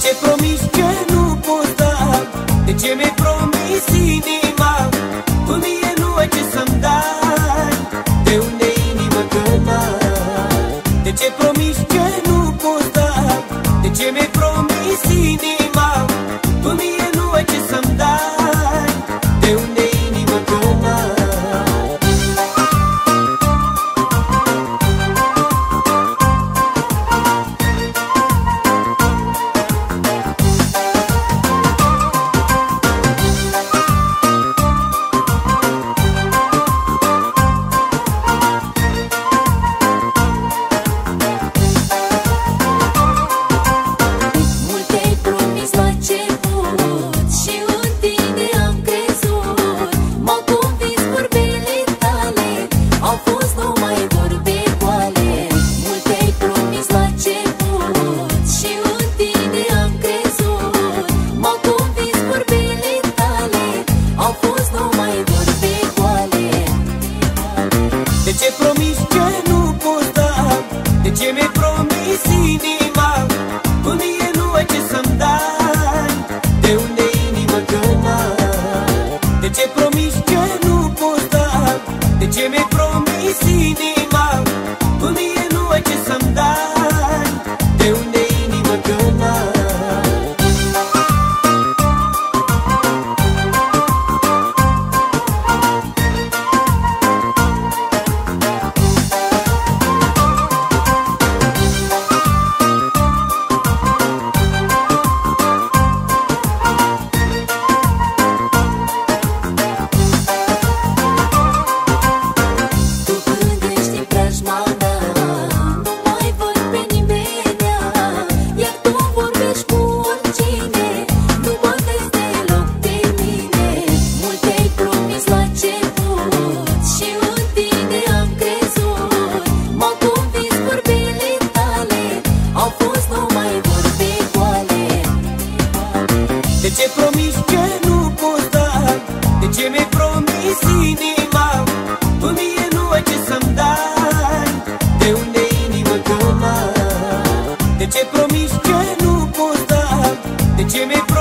ce promiți ce nu poți da? De ce mi-ai promis inima? Tu mie nu ai ce să-mi dai. De unde inima că n-ai? De ce promiți ce nu poți da? De ce mi-ai promis inima? Tu mie nu ai ce să-mi dai. De unde inima că n-ai? De ce promiți ce nu poți da? De ce mi-ai promis inima? Tu mie nu ai ce să-mi dai. De unde inima că n-ai? De ce promiți ce nu poți da? De ce mi-ai promis inima? Tu mie nu ai ce să-mi dai. De unde inima că n-ai? De ce promiți ce nu poți da? De ce mi-ai promis inima? Tu mie nu ai ce să-mi dai. De unde inima că n-ai? De ce promiți ce nu poți da? De ce mi-ai promis